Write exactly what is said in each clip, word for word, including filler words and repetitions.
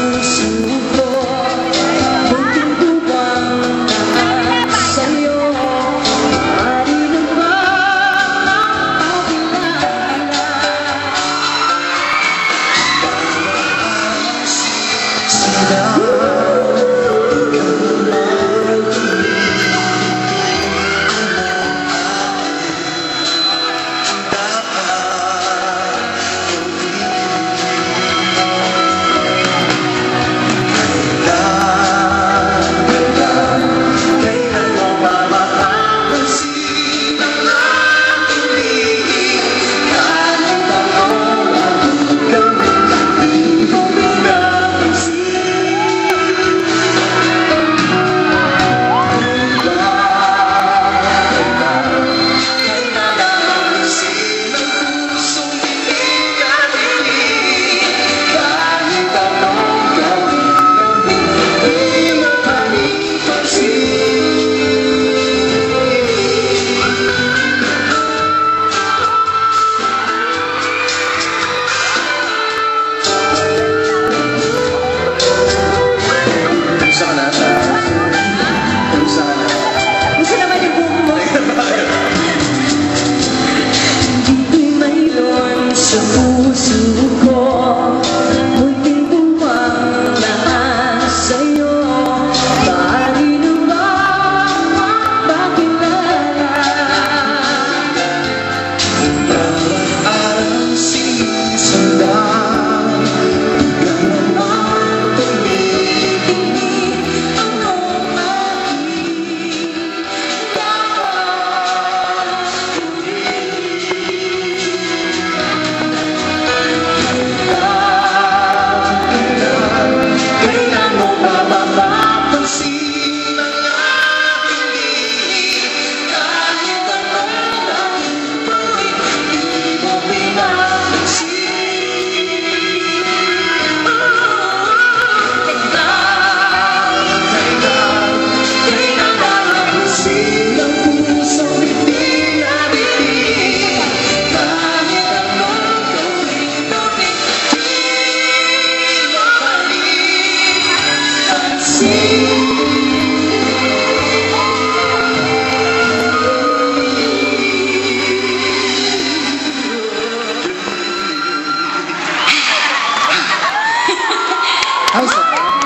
Hi, sir.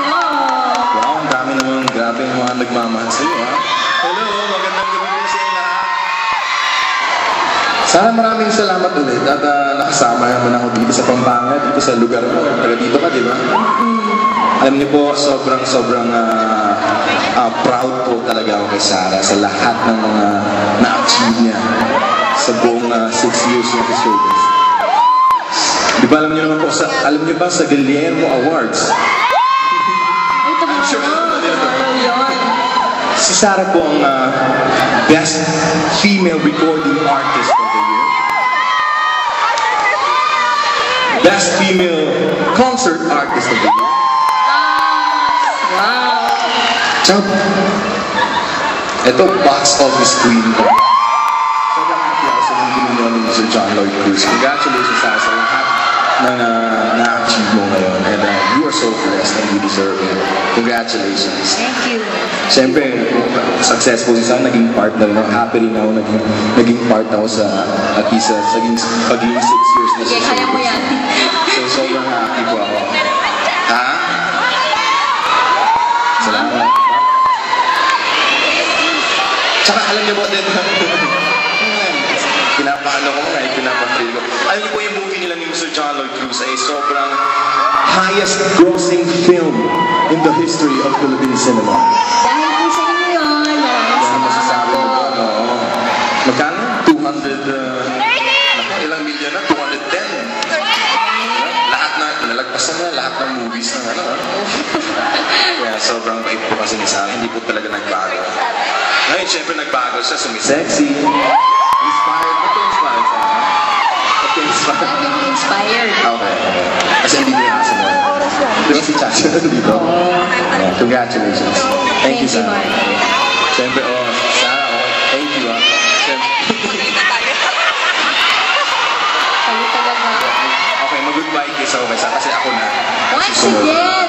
Wow, ang dami naman, grabe yung mga nagmamahal sa'yo, ha? Hello, magandang gabi po sa inyo lahat. Sana maraming salamat ulit at uh, nakasama naman ako dito sa Pampanga, dito sa lugar mo. Taga dito ka, di ba? Alam niyo po, sobrang, sobrang uh, uh, proud po talaga ako kay Sarah sa lahat ng mga na-achieve niya sa buong uh, six years niya sa showbiz. Di ba alam niyo naman po, sa, alam niyo ba sa Guillermo Awards? I'm sure alam niyo naman. Si Sarah po ang uh, Best Female Recording Artist of the Year. Best Female Concert Artist of the Year. Wow! Tsaka, ito, box office queen ko. Sobrang happy ako sa mga ginawa ni Mister John Lloyd Cruz. Congratulations sa sa lahat ng uh, na-achieve mo ngayon. And uh, you are so blessed and you deserve it. Congratulations. Thank you. Siyempre, successful si Sarah, naging partner na. Happy rin ako, naging, naging part ako sa, at least, sa naging, paging six years na Okay, kaya mo yan. So, sobrang happy po ako. Ha? Salamat. Tsaka alam niyo po din, pinapaano ko nga, pinapatril ko. Alam niyo po yung movie nila ni Mister John Lloyd Cruz ay sobrang highest grossing film in the history of Philippine cinema. Dahil po sa inyo yun. Ano masasabi mo doon? Oo. Magkano? two hundred, uh, ilang milyon na? two hundred ten. Lahat na, nalagpasan na lahat ng movies na ano. Kaya sobrang bait po kasi ni Sarah, hindi po talaga nagbago. Ngayon, syempre nagbago siya, sumisexy. Inspired. Ba't ka inspired ka? Ba't ka inspired? Dahil po inspired. Okay. Kasi hindi niya kasi mo. Di ba si Chacha dito? Yeah, congratulations. Thank you, Sarah. Siyempre, oh, Sarah, oh, thank you, ah. Siyempre. Kayo talaga. Okay, mag-goodbye kiss ako kay Sarah kasi ako na. Once again,